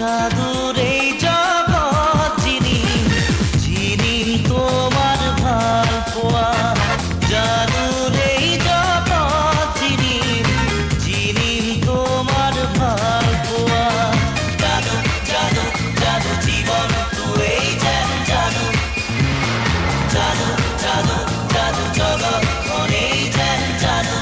জাদুর এই জগৎ যিনি যিনি তোমার ভাল পোয়া জাদুর এই জগৎ যিনি যিনি তোমার ভাল পোয়া জাদু জাদু জাদু জীবন তুই যেন জাদু জাদু জাদু জাদু জগৎ খনেই যেন জাদু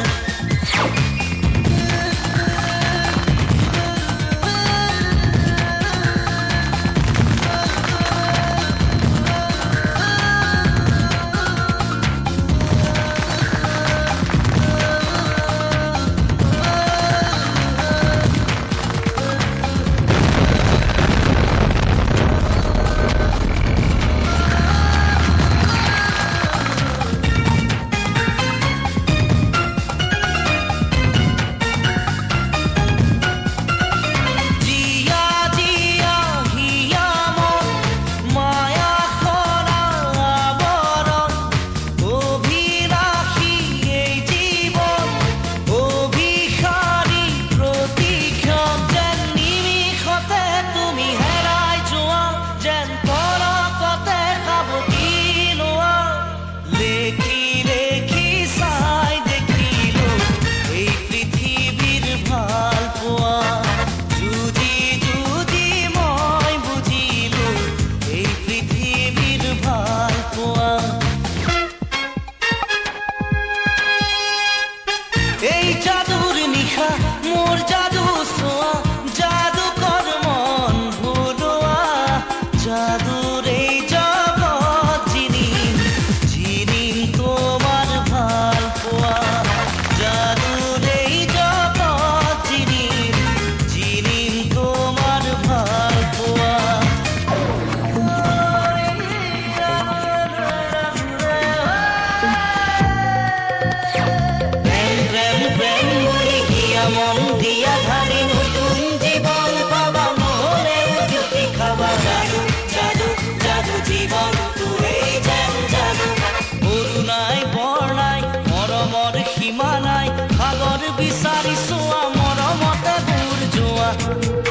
এই জাদুর নিশা মোর জাদু ছোঁয়া জাদু কর মন ভুলোয়া জাদুর এই জগৎ যিনি যিনি তোমার ভাল পোয়া জাদুর এই জগৎ যিনি যিনি তোমার ভাল পোয়া মন দিয়া ধারি নতুন জীবন পাবা মনে জ্যোতি খাবা জাদু জাদু জাদু জীবন তুই যেন জাদু করুণাই বৰ্ণাই মৰমৰ সীমা নাই সাগৰ বিচাৰি চোৱা মৰমতে দূৰ যোৱা